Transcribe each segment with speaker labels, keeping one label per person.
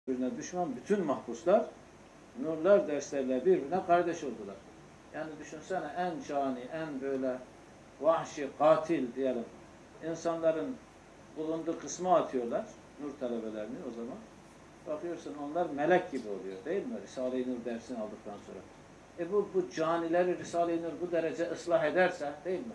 Speaker 1: birbirine düşman bütün mahpuslar nurlar derslerle birbirine kardeş oldular. Yani düşünsene en cani, en böyle vahşi, katil diyelim insanların bulunduğu kısma atıyorlar nur talebelerini o zaman. Bakıyorsun onlar melek gibi oluyor değil mi? Risale-i Nur dersini aldıktan sonra. Bu canileri Risale-i Nur bu derece ıslah ederse değil mi?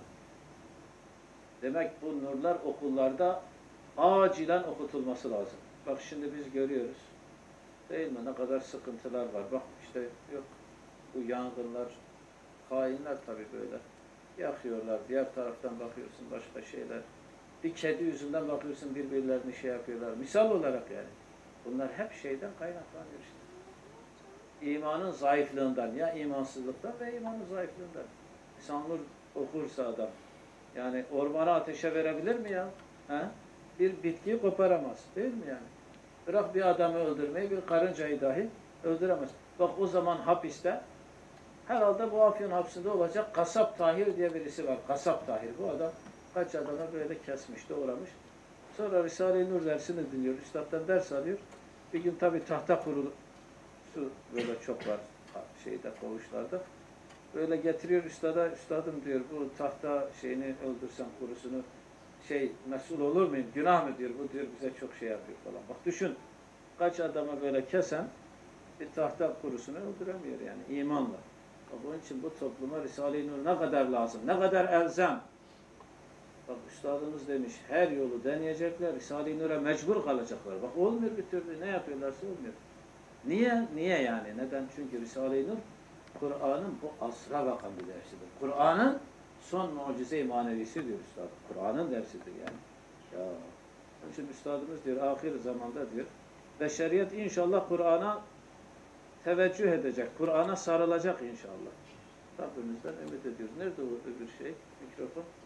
Speaker 1: Demek bu nurlar okullarda acilen okutulması lazım. Bak şimdi biz görüyoruz. Değil mi? Ne kadar sıkıntılar var. Bak işte yok bu yangınlar, hainler tabii böyle. Yakıyorlar. Diğer taraftan bakıyorsun başka şeyler. Bir kedi yüzünden bakıyorsun birbirlerini şey yapıyorlar. Misal olarak yani. Bunlar hep şeyden kaynaklanıyor işte. İmanın zayıflığından ya imansızlıktan ve imanın zayıflığından. İnsan nur okursa adam. Yani ormanı ateşe verebilir mi ya? He? Bir bitkiyi koparamaz. Değil mi yani? Bırak bir adamı öldürmeyi, bir karıncayı dahi öldüremez. Bak o zaman hapiste, herhalde bu Afyon hapsinde olacak Kasap Tahir diye birisi var. Kasap Tahir. Bu adam kaç adama böyle kesmiş, doğramış. Sonra Risale-i Nur dersini dinliyor. Üstad'dan ders alıyor. Bir gün tabii tahta kurulu su böyle çok var şeyde, koğuşlarda. Böyle getiriyor üstada, üstadım diyor bu tahta şeyini öldürsen kurusunu mesul olur muyum? Günah mı diyor. Bu diyor bize çok şey yapıyor falan. Bak düşün. Kaç adama böyle kesen bir tahta kurusunu öldüremiyor yani imanla. Onun için bu topluma Risale-i Nur ne kadar lazım, ne kadar elzem. Bak üstadımız demiş her yolu deneyecekler, Risale-i Nur'a mecbur kalacaklar. Bak olmuyor bir türlü ne yapıyorlarsa olmuyor. Niye? Niye yani? Neden? Çünkü Risale-i Nur Kur'an'ın bu asra bakan bir dersidir. Kur'an'ın son mucize-i manevisi diyor üstad. Kur'an'ın dersidir yani. Ya. Onun için üstadımız diyor ahir zamanda diyor beşeriyet inşallah Kur'an'a teveccüh edecek. Kur'an'a sarılacak inşallah. Rabbimizden ümit ediyoruz. Nerede o öbür şey? Mikrofon.